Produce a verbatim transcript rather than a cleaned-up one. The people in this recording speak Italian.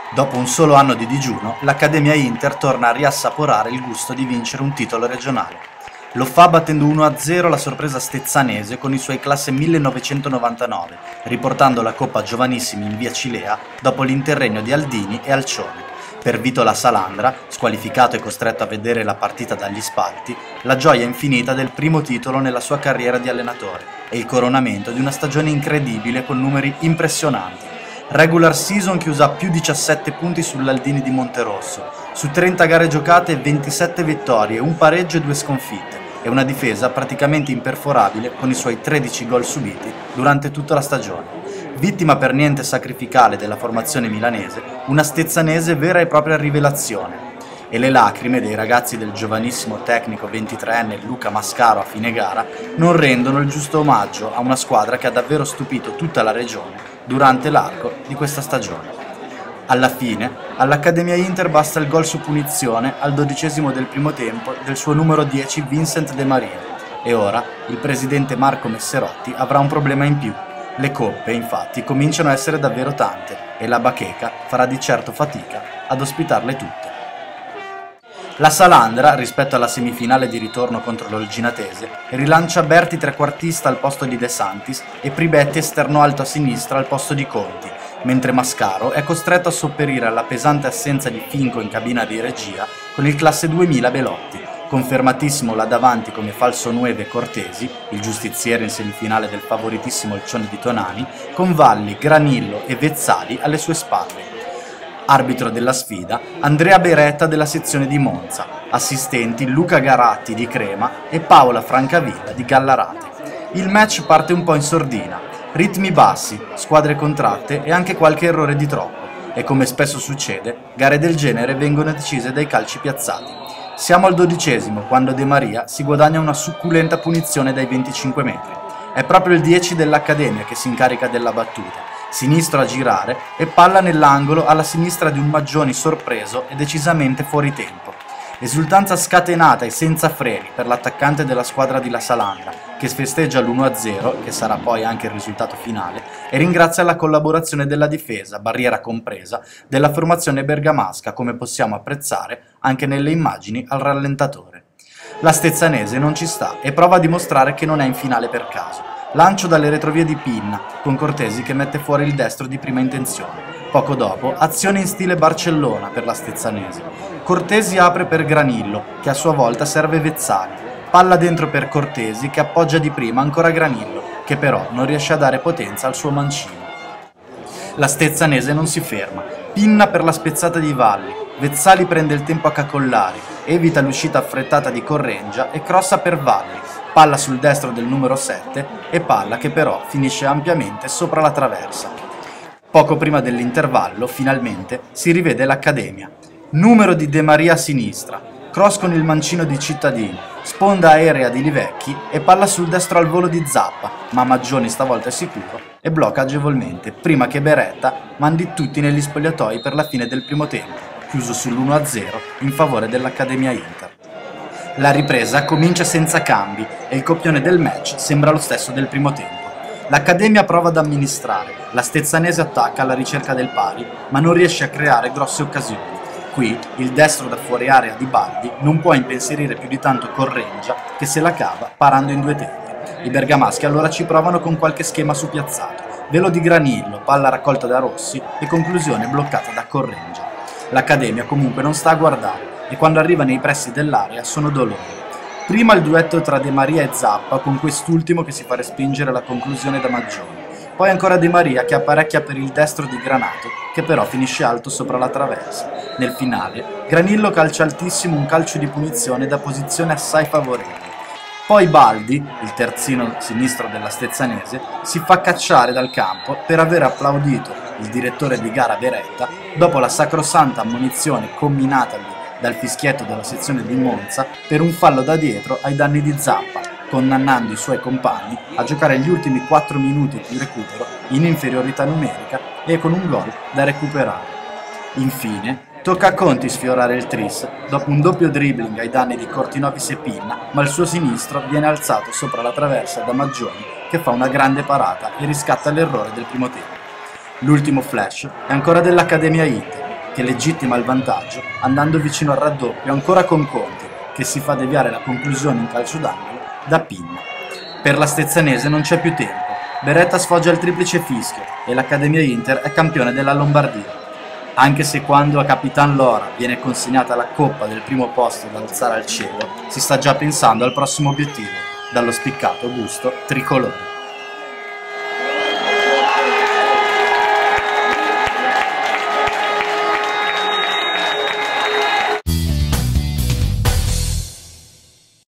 Dopo un solo anno di digiuno, l'Accademia Inter torna a riassaporare il gusto di vincere un titolo regionale. Lo fa battendo uno a zero la sorpresa stezzanese con i suoi classe millenovecentonovantanove, riportando la Coppa Giovanissimi in via Cilea dopo l'interregno di Aldini e Alcioni. Per Vito La Salandra, squalificato e costretto a vedere la partita dagli spalti, la gioia infinita del primo titolo nella sua carriera di allenatore e il coronamento di una stagione incredibile con numeri impressionanti. Regular season chiusa a più diciassette punti sull'Aldini di Monterosso, su trenta gare giocate ventisette vittorie, un pareggio e due sconfitte, e una difesa praticamente imperforabile con i suoi tredici gol subiti durante tutta la stagione. Vittima per niente sacrificale della formazione milanese, una stezzanese vera e propria rivelazione. E le lacrime dei ragazzi del giovanissimo tecnico ventitreenne Luca Mascaro a fine gara non rendono il giusto omaggio a una squadra che ha davvero stupito tutta la regione durante l'arco di questa stagione. Alla fine, all'Accademia Inter basta il gol su punizione al dodicesimo del primo tempo del suo numero dieci Vincent De Maria, e ora il presidente Marco Messerotti avrà un problema in più. Le coppe, infatti, cominciano a essere davvero tante e la bacheca farà di certo fatica ad ospitarle tutte. La Salandra, rispetto alla semifinale di ritorno contro l'Olginatese, rilancia Berti trequartista al posto di De Santis e Pribetti esterno alto a sinistra al posto di Conti, mentre Mascaro è costretto a sopperire alla pesante assenza di Finco in cabina di regia con il classe duemila Belotti, confermatissimo là davanti come falso nueve Cortesi, il giustiziere in semifinale del favoritissimo Olcione di Tonani, con Valli, Granillo e Vezzali alle sue spalle. Arbitro della sfida, Andrea Beretta della sezione di Monza, assistenti Luca Garatti di Crema e Paola Francavilla di Gallarate. Il match parte un po' in sordina, ritmi bassi, squadre contratte e anche qualche errore di troppo, e come spesso succede, gare del genere vengono decise dai calci piazzati. Siamo al dodicesimo quando De Maria si guadagna una succulenta punizione dai venticinque metri. È proprio il dieci dell'Accademia che si incarica della battuta, sinistro a girare e palla nell'angolo alla sinistra di un Maggioni sorpreso e decisamente fuori tempo. Esultanza scatenata e senza freni per l'attaccante della squadra di La Salandra, che festeggia l'uno a zero, che sarà poi anche il risultato finale, e ringrazia la collaborazione della difesa, barriera compresa, della formazione bergamasca, come possiamo apprezzare anche nelle immagini al rallentatore. La stezzanese non ci sta e prova a dimostrare che non è in finale per caso. Lancio dalle retrovie di Pinna, con Cortesi che mette fuori il destro di prima intenzione. Poco dopo, azione in stile Barcellona per la stezzanese. Cortesi apre per Granillo, che a sua volta serve Vezzali. Palla dentro per Cortesi, che appoggia di prima ancora Granillo, che però non riesce a dare potenza al suo mancino. La stezzanese non si ferma. Pinna per la spezzata di Valli. Vezzali prende il tempo a cacollare, evita l'uscita affrettata di Correngia e crossa per Valli. Palla sul destro del numero sette e palla che però finisce ampiamente sopra la traversa. Poco prima dell'intervallo, finalmente, si rivede l'Accademia. Numero di De Maria a sinistra, cross con il mancino di Cittadini, sponda aerea di Livecchi e palla sul destro al volo di Zappa, ma Maggioni stavolta è sicuro e blocca agevolmente, prima che Beretta mandi tutti negli spogliatoi per la fine del primo tempo, chiuso sull'uno a zero in favore dell'Accademia Inter. La ripresa comincia senza cambi e il copione del match sembra lo stesso del primo tempo. L'Accademia prova ad amministrare, la stezzanese attacca alla ricerca del pari, ma non riesce a creare grosse occasioni. Qui il destro da fuori area di Baldi non può impensierire più di tanto Correngia, che se la cava parando in due tempi. I bergamaschi allora ci provano con qualche schema su piazzato, velo di Granillo, palla raccolta da Rossi e conclusione bloccata da Correngia. L'Accademia comunque non sta a guardare e quando arriva nei pressi dell'area sono dolori. Prima il duetto tra De Maria e Zappa, con quest'ultimo che si fa respingere la conclusione da Maggioni. Poi ancora De Maria che apparecchia per il destro di Granato, che però finisce alto sopra la traversa. Nel finale, Granillo calcia altissimo un calcio di punizione da posizione assai favorevole. Poi Baldi, il terzino sinistro della stezzanese, si fa cacciare dal campo per aver applaudito il direttore di gara Beretta dopo la sacrosanta ammonizione comminatagli dal fischietto della sezione di Monza per un fallo da dietro ai danni di Zappa, condannando i suoi compagni a giocare gli ultimi quattro minuti di recupero in inferiorità numerica e con un gol da recuperare. Infine, tocca a Conti sfiorare il tris dopo un doppio dribbling ai danni di Cortinovis e Pinna, ma il suo sinistro viene alzato sopra la traversa da Maggioni, che fa una grande parata e riscatta l'errore del primo tempo. L'ultimo flash è ancora dell'Accademia Inter. che legittima il vantaggio andando vicino al raddoppio ancora con Conti, che si fa deviare la conclusione in calcio d'angolo da Pinna. Per la Stezzanese non c'è più tempo, Beretta sfoggia il triplice fischio e l'Accademia Inter è campione della Lombardia. Anche se quando a Capitan Lora viene consegnata la coppa del primo posto da alzare al cielo, si sta già pensando al prossimo obiettivo, dallo spiccato gusto tricolore.